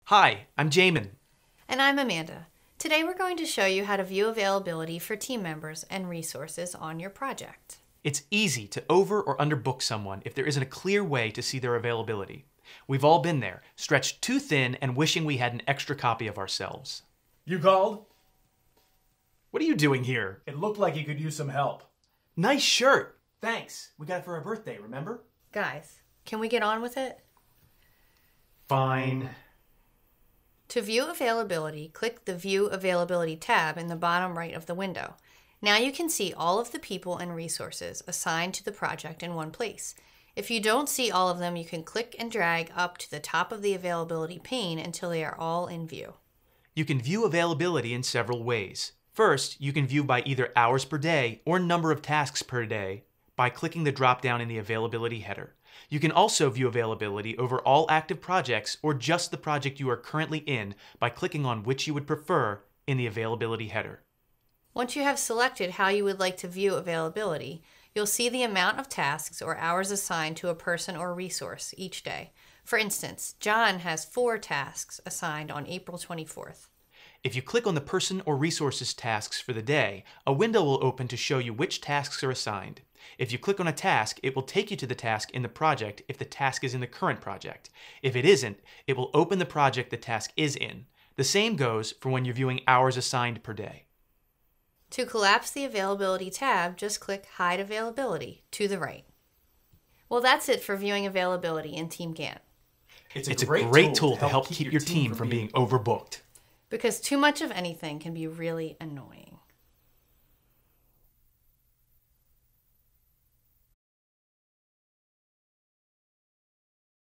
Hi, I'm Jamin. And I'm Amanda. Today we're going to show you how to view availability for team members and resources on your project. It's easy to over or underbook someone if there isn't a clear way to see their availability. We've all been there, stretched too thin and wishing we had an extra copy of ourselves. You called? What are you doing here? It looked like you could use some help. Nice shirt. Thanks. We got it for our birthday, remember? Guys, can we get on with it? Fine. To view availability, click the View Availability tab in the bottom right of the window. Now you can see all of the people and resources assigned to the project in one place. If you don't see all of them, you can click and drag up to the top of the availability pane until they are all in view. You can view availability in several ways. First, you can view by either hours per day or number of tasks per day by clicking the drop-down in the availability header. You can also view availability over all active projects or just the project you are currently in by clicking on which you would prefer in the availability header. Once you have selected how you would like to view availability, you'll see the amount of tasks or hours assigned to a person or resource each day. For instance, John has 4 tasks assigned on April 24th. If you click on the person or resources tasks for the day, a window will open to show you which tasks are assigned. If you click on a task, it will take you to the task in the project if the task is in the current project. If it isn't, it will open the project the task is in. The same goes for when you're viewing hours assigned per day. To collapse the Availability tab, just click Hide Availability to the right. Well, that's it for viewing availability in TeamGantt. It's a great tool to help keep your team from being overbooked. Because too much of anything can be really annoying.